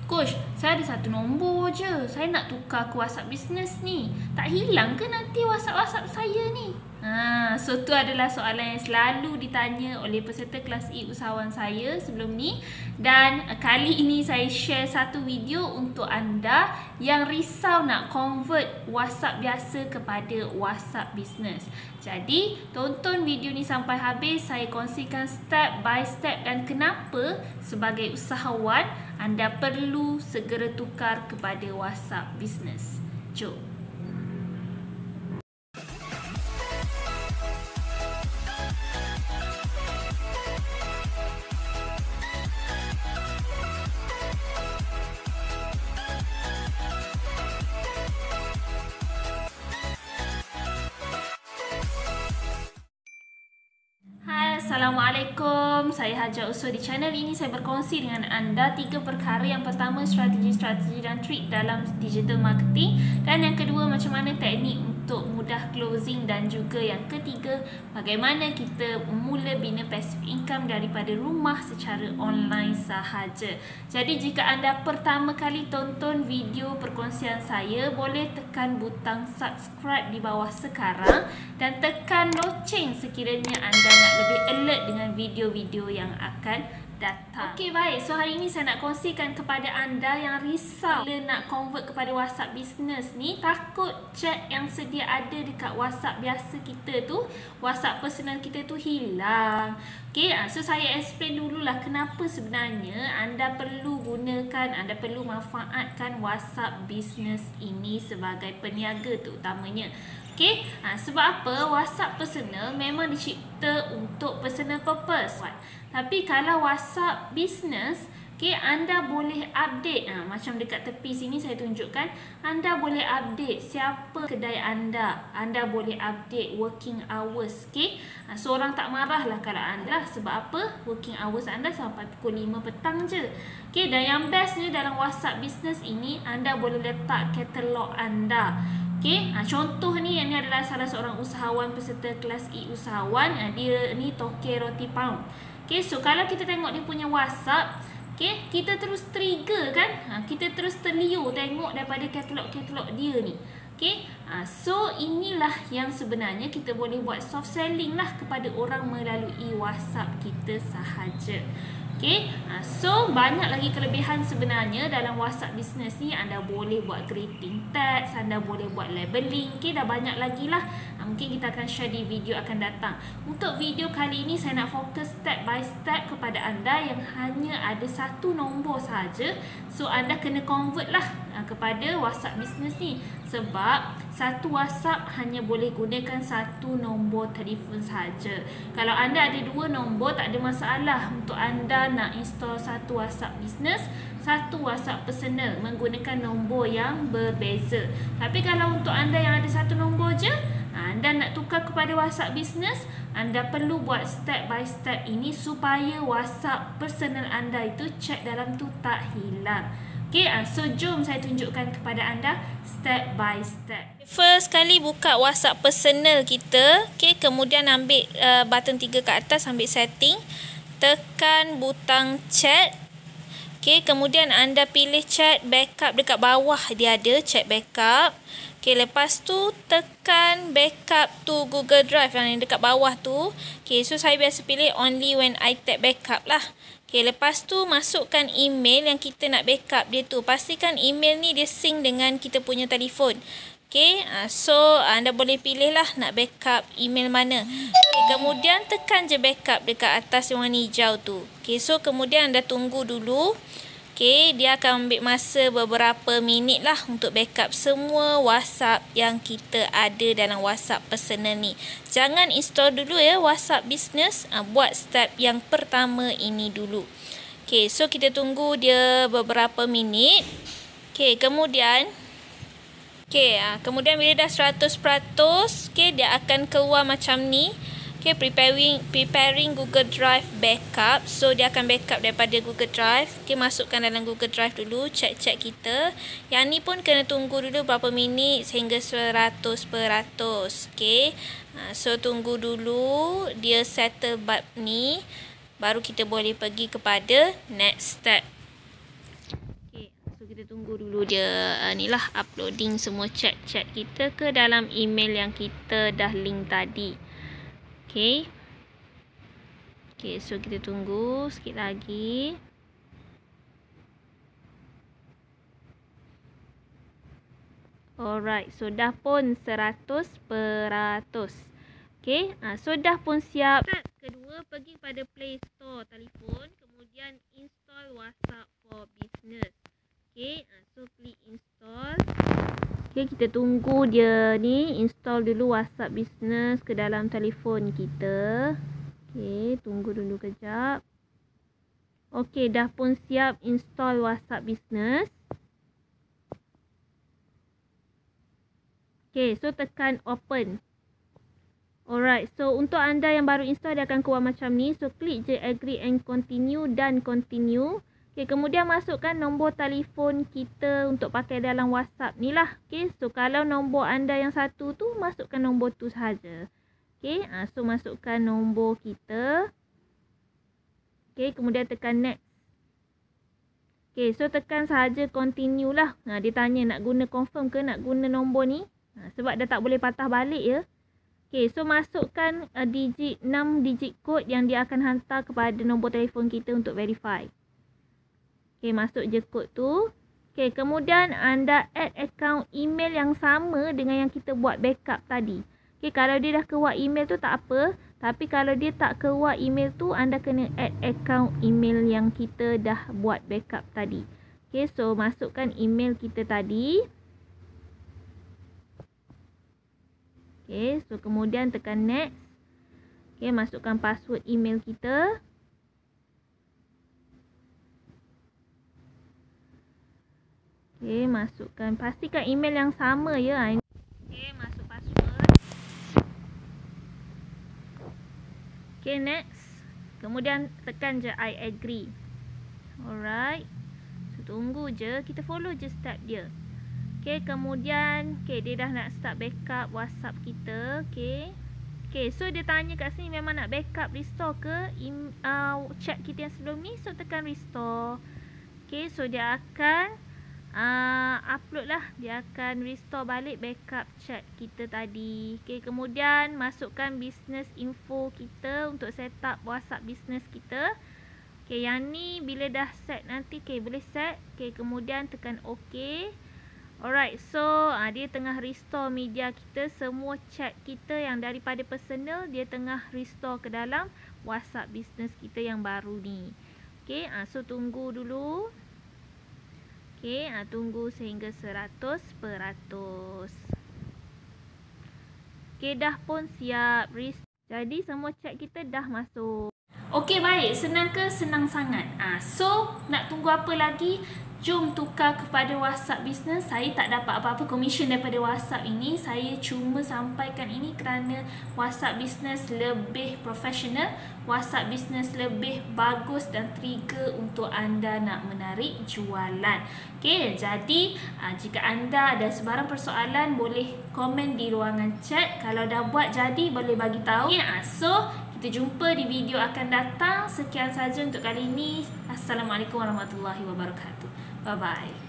Coach, saya ada satu nombor je. Saya nak tukar ke WhatsApp Business ni. Tak hilang ke nanti WhatsApp saya ni? So tu adalah soalan yang selalu ditanya oleh peserta kelas E usahawan saya sebelum ni. Dan kali ini saya share satu video untuk anda yang risau nak convert WhatsApp biasa kepada WhatsApp Business. Jadi, tonton video ni sampai habis. Saya kongsikan step by step dan kenapa sebagai usahawan anda perlu segera tukar kepada WhatsApp Business. Jom. Assalamualaikum, saya Haja Usul. Di channel ini saya berkongsi dengan anda 3 perkara. Yang pertama, strategi dan trik dalam digital marketing, dan yang kedua, macam mana teknik untuk mudah closing, dan juga yang ketiga, bagaimana kita mula bina passive income daripada rumah secara online sahaja. Jadi jika anda pertama kali tonton video perkongsian saya, boleh tekan butang subscribe di bawah sekarang dan tekan loceng sekiranya anda nak lebih alert dengan video-video yang akan datang. Okey, baik. So hari ini saya nak kongsikan kepada anda yang risau bila nak convert kepada WhatsApp Business ni, takut chat yang sedia ada dekat WhatsApp biasa kita tu, WhatsApp personal kita tu hilang. Okey, so saya explain dululah kenapa sebenarnya anda perlu gunakan, anda perlu manfaatkan WhatsApp Business ini sebagai peniaga terutamanya. Okey, sebab apa? WhatsApp personal memang dicipta untuk personal purpose. Tapi kalau WhatsApp Business, okey, anda boleh update. Macam dekat tepi sini saya tunjukkan, anda boleh update siapa kedai anda. Anda boleh update working hours. Okey, so orang tak marah lah kalau anda. Sebab apa? Working hours anda sampai pukul 5 petang je. Okey, dan yang bestnya dalam WhatsApp Business ini, anda boleh letak katalog anda. Okey, contoh ni, yang ni adalah salah seorang usahawan peserta kelas E usahawan. Dia ni Toke Roti Pound. Okey, so kalau kita tengok dia punya WhatsApp, okey, kita terus trigger kan? Kita terus terliur tengok daripada katalog-katalog dia ni. Okey, so inilah yang sebenarnya kita boleh buat soft selling lah kepada orang melalui WhatsApp kita sahaja. Okey, so banyak lagi kelebihan sebenarnya dalam WhatsApp Business ni. Anda boleh buat greeting tags, anda boleh buat labeling. Okey, dah banyak lagi lah. Mungkin kita akan share di video akan datang. Untuk video kali ini saya nak fokus step by step kepada anda yang hanya ada satu nombor sahaja. So anda kena convert lah kepada WhatsApp Business ni. Sebab satu WhatsApp hanya boleh gunakan satu nombor telefon sahaja. Kalau anda ada 2 nombor, tak ada masalah untuk anda nak install satu WhatsApp Business, satu WhatsApp personal menggunakan nombor yang berbeza. Tapi kalau untuk anda yang ada satu nombor je, anda nak tukar kepada WhatsApp Business, anda perlu buat step by step ini supaya WhatsApp personal anda itu chat dalam tu tak hilang. Okay, so jom saya tunjukkan kepada anda step by step. First kali buka WhatsApp personal kita. Okay, kemudian ambil button 3 ke atas, ambil setting. Tekan butang chat. Okay, kemudian anda pilih chat backup dekat bawah, dia ada chat backup. Okay, lepas tu tekan backup to Google Drive yang dekat bawah tu. Okay, so saya biasa pilih only when I tap backup lah. Okay, lepas tu masukkan email yang kita nak backup dia tu. Pastikan email ni dia sync dengan kita punya telefon. Okay, so anda boleh pilih lah nak backup email mana. Okay, kemudian tekan je backup dekat atas yang warna hijau tu. Okay, so kemudian anda tunggu dulu. Okay, dia akan ambil masa beberapa minit lah untuk backup semua WhatsApp yang kita ada dalam WhatsApp personal ni. Jangan install dulu ya WhatsApp Business. Buat step yang pertama ini dulu. Okay, so kita tunggu dia beberapa minit. Okay, kemudian bila dah 100%, okay, dia akan keluar macam ni. Okay, preparing Google Drive backup. So dia akan backup daripada Google Drive. Okay, masukkan dalam Google Drive dulu chat-chat kita. Yang ni pun kena tunggu dulu berapa minit sehingga 100%. Okay, so tunggu dulu dia settle bab ni, baru kita boleh pergi kepada next step. Okay, tunggu dulu dia ni lah uploading semua chat-chat kita ke dalam email yang kita dah link tadi. Okay. Okay, so kita tunggu sikit lagi. Alright, so dah pun 100%. Okay, so dah pun siap. Kedua, pergi pada Play Store telefon, kemudian install WhatsApp for Business. Okay, so klik install. Okay, kita tunggu dia ni install dulu WhatsApp Business ke dalam telefon kita. Okay, tunggu dulu kejap. Okay, dah pun siap install WhatsApp Business. Okay, so tekan open. Alright, so untuk anda yang baru install dia akan keluar macam ni. So klik je agree and continue dan continue. Okay, kemudian masukkan nombor telefon kita untuk pakai dalam WhatsApp ni lah. Okay, so kalau nombor anda yang satu tu, masukkan nombor tu sahaja. Okay, so masukkan nombor kita. Okay, kemudian tekan next. Okay, so tekan sahaja continue lah. Dia tanya nak guna confirm ke nak guna nombor ni. Sebab dah tak boleh patah balik ya. Okay, so masukkan 6 digit kod yang dia akan hantar kepada nombor telefon kita untuk verify. Okay, masuk je kod tu. Okay, kemudian anda add account email yang sama dengan yang kita buat backup tadi. Okay, kalau dia dah keluar email tu tak apa. Tapi kalau dia tak keluar email tu, anda kena add account email yang kita dah buat backup tadi. Okay, so masukkan email kita tadi. Okay, so kemudian tekan next. Okay, masukkan password email kita. Okay, masukkan. Pastikan email yang sama ya. Okay, masuk password. Okay, next. Kemudian tekan je I agree. Alright. So, tunggu je. Kita follow je step dia. Okay, kemudian dia dah nak start backup WhatsApp kita. Okay, so dia tanya kat sini memang nak backup restore ke chat kita yang sebelum ni. So tekan restore. Okay, so dia akan upload lah. Dia akan restore balik backup chat kita tadi. Okay, kemudian masukkan business info kita untuk set up WhatsApp business kita. Okay, yang ni bila dah set nanti boleh set. Okay, kemudian tekan OK. Alright, so dia tengah restore media kita. Semua chat kita yang daripada personal, dia tengah restore ke dalam WhatsApp business kita yang baru ni. Okay, so tunggu dulu. Okay, tunggu sehingga 100%. Okay, dah pun siap. Jadi semua chat kita dah masuk. Okey, baik. Senang ke? Senang sangat. So, nak tunggu apa lagi? Jom tukar kepada WhatsApp Business. Saya tak dapat apa-apa komisen daripada WhatsApp ini. Saya cuma sampaikan ini kerana WhatsApp Business lebih profesional. WhatsApp Business lebih bagus dan trigger untuk anda nak menarik jualan. Okey, jadi jika anda ada sebarang persoalan, boleh komen di ruangan chat. Kalau dah buat jadi, boleh bagi tahu. So, kita jumpa di video akan datang. Sekian saja untuk kali ini. Assalamualaikum warahmatullahi wabarakatuh. Bye-bye.